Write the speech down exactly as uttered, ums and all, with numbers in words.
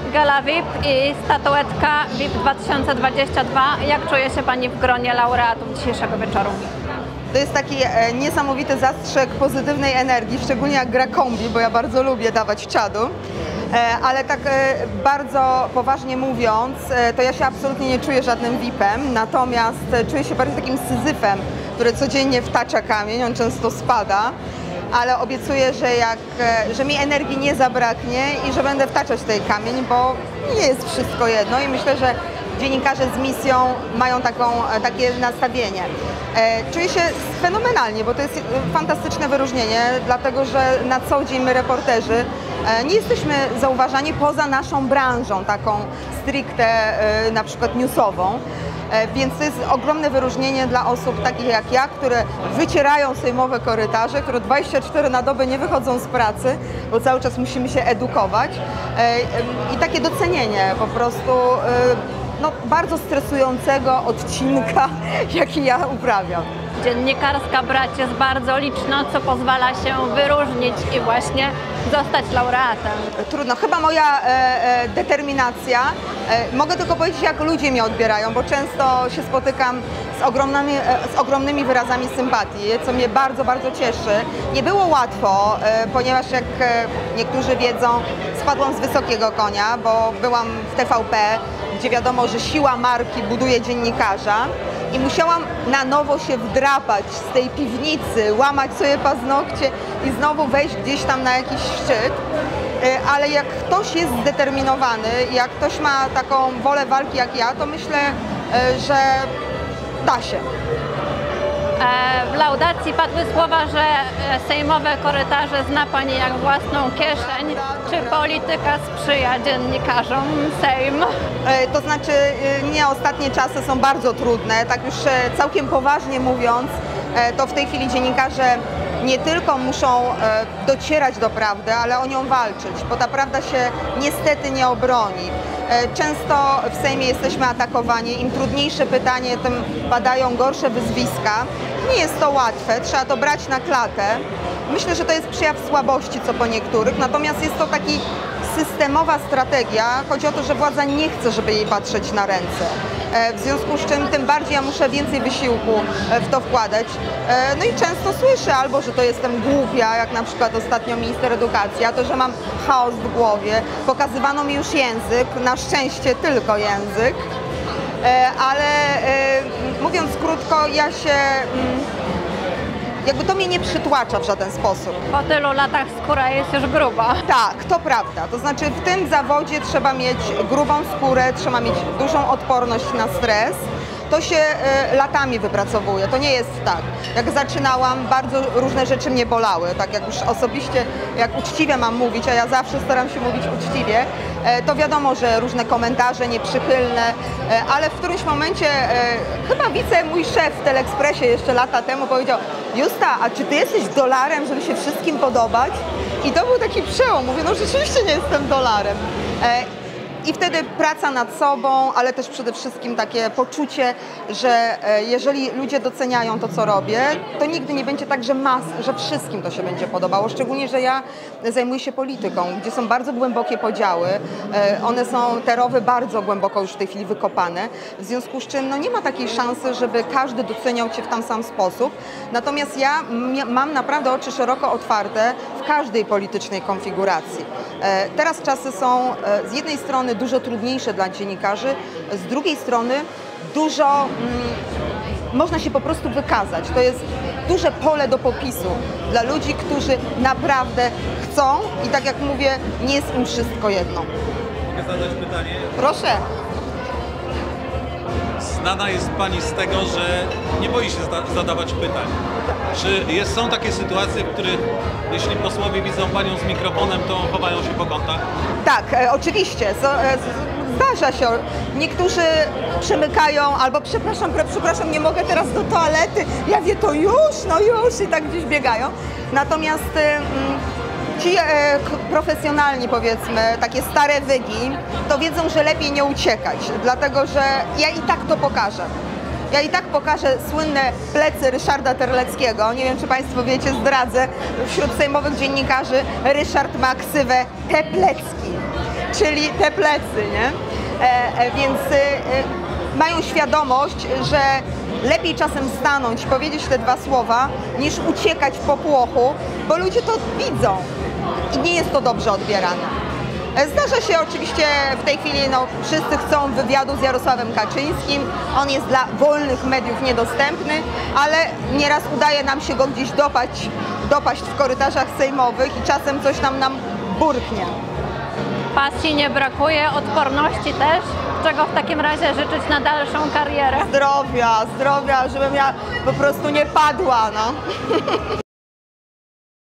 Gala V I P i statuetka V I P dwa tysiące dwadzieścia dwa. Jak czuje się Pani w gronie laureatów dzisiejszego wieczoru? To jest taki e, niesamowity zastrzyk pozytywnej energii, szczególnie jak gra kombi, bo ja bardzo lubię dawać czadu. E, ale tak e, bardzo poważnie mówiąc, e, to ja się absolutnie nie czuję żadnym V I P-em, natomiast e, czuję się bardziej takim syzyfem, który codziennie wtacza kamień, on często spada, ale obiecuję, że, jak, e, że mi energii nie zabraknie i że będę wtaczać tej kamień, bo nie jest wszystko jedno i myślę, że dziennikarze z misją mają taką, takie nastawienie. E, czuję się fenomenalnie, bo to jest fantastyczne wyróżnienie, dlatego że na co dzień my, reporterzy, e, nie jesteśmy zauważani poza naszą branżą, taką stricte e, na przykład newsową. E, więc to jest ogromne wyróżnienie dla osób takich jak ja, które wycierają sejmowe korytarze, które dwadzieścia cztery na dobę nie wychodzą z pracy, bo cały czas musimy się edukować. E, e, I takie docenienie po prostu e, no, bardzo stresującego odcinka, jaki ja uprawiam. Dziennikarska brać jest bardzo liczna, co pozwala się wyróżnić i właśnie zostać laureatem. Trudno, chyba moja e, e, determinacja. E, mogę tylko powiedzieć, jak ludzie mnie odbierają, bo często się spotykam z ogromnymi, e, z ogromnymi wyrazami sympatii, co mnie bardzo, bardzo cieszy. Nie było łatwo, e, ponieważ jak e, niektórzy wiedzą, spadłam z wysokiego konia, bo byłam w T V P, gdzie wiadomo, że siła marki buduje dziennikarza i musiałam na nowo się wdrapać z tej piwnicy, łamać sobie paznokcie i znowu wejść gdzieś tam na jakiś szczyt. Ale jak ktoś jest zdeterminowany, jak ktoś ma taką wolę walki jak ja, to myślę, że da się. W laudacji padły słowa, że sejmowe korytarze zna Pani jak własną kieszeń. Czy polityka sprzyja dziennikarzom Sejm? To znaczy, nie, ostatnie czasy są bardzo trudne. Tak już całkiem poważnie mówiąc, to w tej chwili dziennikarze nie tylko muszą docierać do prawdy, ale o nią walczyć, bo ta prawda się niestety nie obroni. Często w Sejmie jesteśmy atakowani, im trudniejsze pytanie, tym padają gorsze wyzwiska. Nie jest to łatwe, trzeba to brać na klatę. Myślę, że to jest przejaw słabości co po niektórych, natomiast jest to taki systemowa strategia. Chodzi o to, że władza nie chce, żeby jej patrzeć na ręce. W związku z czym tym bardziej ja muszę więcej wysiłku w to wkładać. No i często słyszę albo, że to jestem głupia, jak na przykład ostatnio minister edukacji, a to, że mam chaos w głowie. Pokazywano mi już język, na szczęście tylko język, ale mówiąc krótko, ja się... Jakby to mnie nie przytłacza w żaden sposób. Po tylu latach skóra jest już gruba. Tak, to prawda. To znaczy w tym zawodzie trzeba mieć grubą skórę, trzeba mieć dużą odporność na stres. To się y, latami wypracowuje, to nie jest tak. Jak zaczynałam, bardzo różne rzeczy mnie bolały, tak jak już osobiście, jak uczciwie mam mówić, a ja zawsze staram się mówić uczciwie, e, to wiadomo, że różne komentarze nieprzychylne, e, ale w którymś momencie, e, chyba wice mój szef w Teleekspresie jeszcze lata temu powiedział: Justa, a czy ty jesteś dolarem, żeby się wszystkim podobać? I to był taki przełom, mówię, no rzeczywiście nie jestem dolarem. E, I wtedy praca nad sobą, ale też przede wszystkim takie poczucie, że jeżeli ludzie doceniają to, co robię, to nigdy nie będzie tak, że mas, że wszystkim to się będzie podobało. Szczególnie, że ja zajmuję się polityką, gdzie są bardzo głębokie podziały. One są, te rowy bardzo głęboko już w tej chwili wykopane. W związku z czym no, nie ma takiej szansy, żeby każdy doceniał cię w ten sam sposób. Natomiast ja mam naprawdę oczy szeroko otwarte w każdej politycznej konfiguracji. Teraz czasy są z jednej strony dużo trudniejsze dla dziennikarzy, z drugiej strony dużo mm, można się po prostu wykazać. To jest duże pole do popisu dla ludzi, którzy naprawdę chcą i tak jak mówię, nie jest im wszystko jedno. Mogę zadać pytanie? Proszę. Znana jest Pani z tego, że nie boi się zadawać pytań. Czy jest, są takie sytuacje, w których jeśli posłowie widzą Panią z mikrofonem, to chowają się po kątach? Tak, e, oczywiście. Z, e, zdarza się. Niektórzy przemykają albo przepraszam, przepraszam, nie mogę teraz do toalety. Ja wie, to już, no już i tak gdzieś biegają. Natomiast e, ci e, profesjonalni, powiedzmy, takie stare wygi, to wiedzą, że lepiej nie uciekać, dlatego że ja i tak to pokażę. Ja i tak pokażę słynne plecy Ryszarda Terleckiego. Nie wiem, czy Państwo wiecie, zdradzę. Wśród sejmowych dziennikarzy Ryszard ma ksywę Te Plecki. czyli te plecy, nie? E, e, więc e, mają świadomość, że lepiej czasem stanąć, powiedzieć te dwa słowa, niż uciekać w popłochu, bo ludzie to widzą i nie jest to dobrze odbierane. Zdarza się oczywiście w tej chwili, no, wszyscy chcą wywiadu z Jarosławem Kaczyńskim, on jest dla wolnych mediów niedostępny, ale nieraz udaje nam się go gdzieś dopaść, dopaść w korytarzach sejmowych i czasem coś tam nam burknie. Pasji nie brakuje, odporności też, czego w takim razie życzyć na dalszą karierę. Zdrowia, zdrowia, żebym ja po prostu nie padła, no.